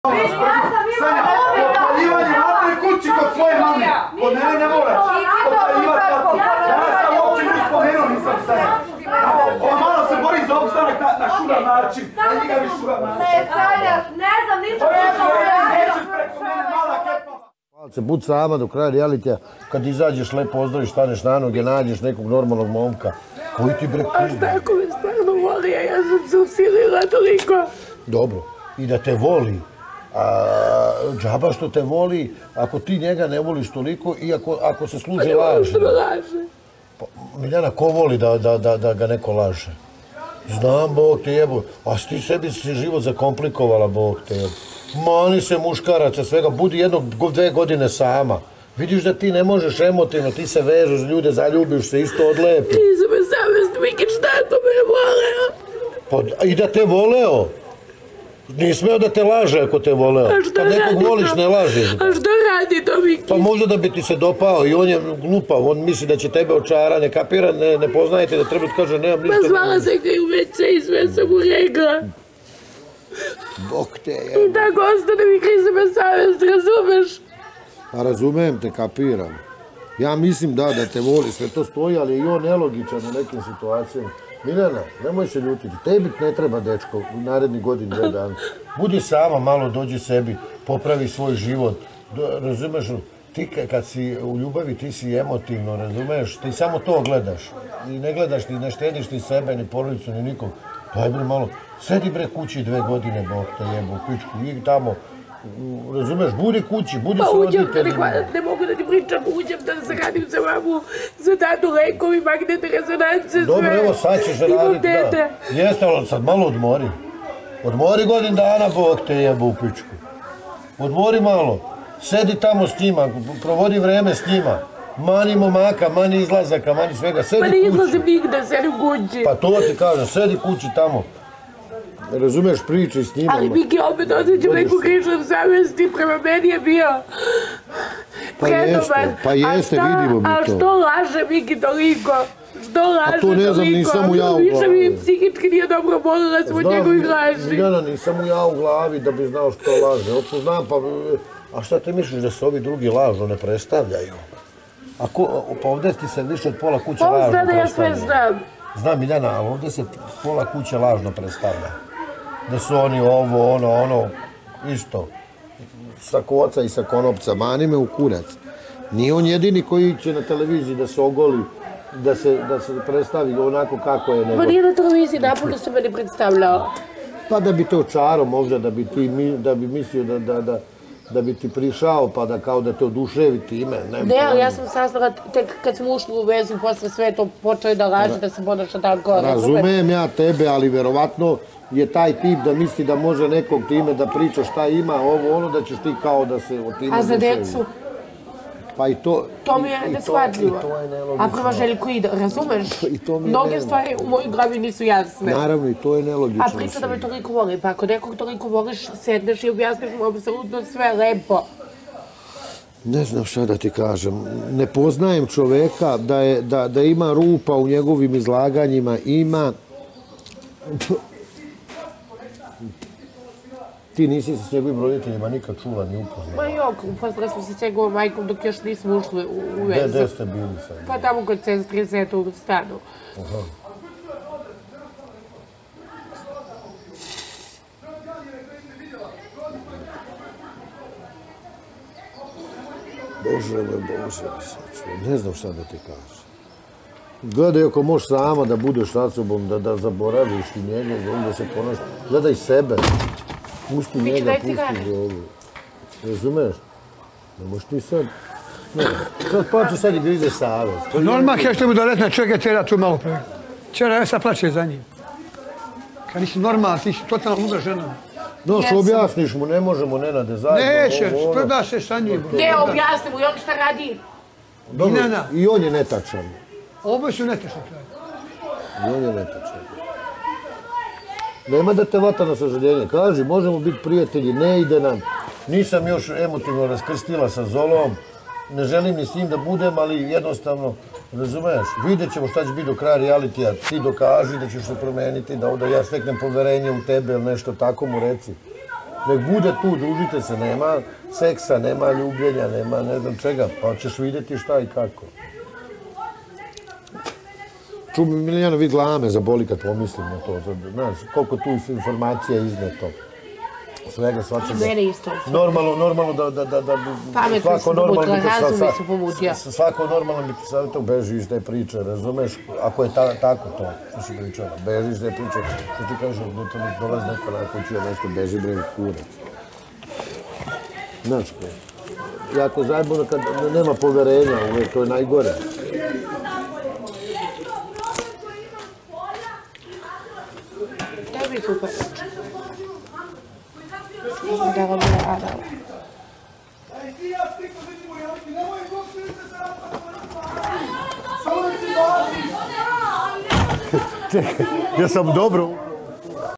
Sanja, potpaljivanje vatre kući kod svoje mame. Kod mene ne moraš. Potpaljivati vatre. Ja sam uopće ne spomenuo, nisam Sanja. On malo se bori za opstanak na šugar način. Na njega bi šugar način. Ne, Sanja, ne znam, nisam nećeš preko mene, mala kepa. Se bud sama do kraja realitija, kad izađeš, lepo ozdraviš, staneš na noge, nađeš nekog normalnog momka. Koji ti bre A šta ako me stvarno voli, a ja sam se usilila toliko? Dobro, i da te voli. Džaba što te voli, ako ti njega ne voliš toliko i ako se služi laži. Miljana, ko voli da ga neko laže? Znam, Bog te jebu. A ti sebi si život zakomplikovala, Bog te jebu. Mani se muškaraca, svega, budi 1-2 godine sama. Vidiš da ti ne možeš emotivno, ti se vežeš, ljude zaljubiš se, isto odlepi. Nisam me savest, Miki, šta to me je voleo? I da te voleo. Nije smeo da te laže ako te voleo. Kad nekog voliš, ne lažeš. A što radi to, Miki? Pa možda da bi ti se dopao i on je glupav, on misli da će tebe očara, ne kapira, ne poznajete, da treba da kaže nemam ništa. Pa zvala se ga i u WC i sve sam mu rekla. Bog te je. I tako ostane mi krize me savest, razumeš? Pa razumem te, kapiram. Ja mislim da te voli, sve to stoji, ali je i on nelogičan u nekim situacijama. Miljana, nemoj se ljutiti, tebi ne treba dečko u narednih godinu, 2 dana. Budi sama, malo dođi sebi, popravi svoj život, razumeš? Ti kad si u ljubavi, ti si emotivno, razumeš? Ti samo to gledaš. I ne gledaš, ni ne štediš ni sebe, ni porodicu, ni nikog. Daj bre malo, sedi bre kući 2 godine, Bog te jebo, u pičku, i tamo, razumeš, budi kući, budi s roditeljima. Ne mogu da ti pričam, uđem da se radim za mamu, za tatu lekovi, magnetne rezonance, sve. Dobro, evo sad ćeš raditi, da. Jeste, ali sad malo odmori. Odmori godin dana, Bog te jebo, u pičku. Odmori malo. Sedi tamo s njima, provodi vreme s njima. Mani momaka, mani izlazaka, mani svega, sedi kući. Pa ne izlazim nigde, sedim kući. Pa to ti kažem, sedi kući tamo. Razumeš, pričaj s njima. Ali Miki, opet osjećam neku križnu savjesti, prema meni je bio predobar. Pa jeste, vidimo mi to. A što laže Miki toliko? Što laže toliko? A to ne znam, nisam mu ja u glavi. Više mi psihički nije dobro bolila sam od njegovih laži. Miljana, nisam mu ja u glavi da bi znao što laže. Opet znam, pa... A šta ti misliš da se ovi drugi lažno ne predstavljaju? Pa ovdje ti se više od pola kuće lažno predstavlja. Ovo zna da ja sve znam. Znam, Miljana, ali ovdje se pola kuće lažno predstavlja. Da su oni ovo, ono, isto. Sa koca i sa konopca, mani me u kurac. Nije on jedini koji će na televiziji da se ogoli, da se predstavi onako kako je. Pa nije na televiziji, napolju se meni predstavljao. Pa da bi te očarao možda, da bi mislio da bi ti prišao, pa da kao da te oduševi time. Ne, ali ja sam saznala tek kad smo ušli u vezu, posle sve to počeo da laže, da se ponaša tako. Razumem ja tebe, ali verovatno je taj tip da misli da može nekog time da priča šta ima, ovo, ono, da ćeš ti kao da se o time oduševi. A za decu? Pa i to... To mi je neshvatljivo. A prema Željko ide, razumeš? Mnoge stvari u mojoj glavi nisu jasne. Naravno, i to je nelogično. A priča da me toliko voli, pa ako nekog toliko voliš, sedneš i objasniš mu apsolutno sve lepo. Ne znam šta da ti kažem. Ne poznajem čoveka da ima rupa u njegovim izlaganjima, ima... Ti nisi se s njegovim roditeljima nikad čula ni upoznala? Ma jok, upoznala smo se s njegovom majkom dok još nismo ušli u vezu. Gde ste bili sad? Pa tamo kod sestri Zeta u stanu. Aha. Bože me, ne znam šta da ti kažem. Gledaj ako možeš sama da budeš sa sobom, da zaboraviš i njega, da se ponaš. Gledaj sebe. Pusti njega, pusti ovu. Razumeš? Ne možeš ti sad... Ne, pa ću sad i grize savest. Normalno kažeš mu da letne čovjeka tjera tu malo pre. Čera, ja sad plaće za njim. Kad nisi normalna, ti si totalno luda žena. No, što objasniš mu, ne možemo, Nenade, zajedno. Nećeš, prda se sa njim. Ne, objasni mu, i on šta radi? Dobro, i on je netačan. Oboje su netačan. I on je netačan. Nema da te vata na sažaljenje. Kaži, možemo biti prijatelji, ne ide nam. Nisam još emotivno raskrstila sa Zolom. Ne želim ni s njim da budem, ali jednostavno, razumeš, vidjet ćemo šta će biti do kraja realitija. Ti dokaži da ćeš se promeniti, da ja steknem poverenje u tebe ili nešto tako mu reci. Nek bude tu, družite se, nema seksa, nema ljubljenja, nema ne znam čega, pa ćeš vidjeti šta i kako. Ču mi Milijano vid glame zaboli kad pomislim na to, znaš, koliko tu informacija izneto. Svega svačega. Mene isto. Normalno da svako normalno bi ti savjetao beži iz te priče, razumeš? Ako je tako to, što si pričala, beži iz te priče, što ti kažeš, da to ne dolazi neko na kuću, nešto beži bre kurac. Znaš ko? Jako zajebano kad nema poverenja, uvijek, to je najgore. Tebi super. Da vam je Adala. Čekaj, ja sam dobro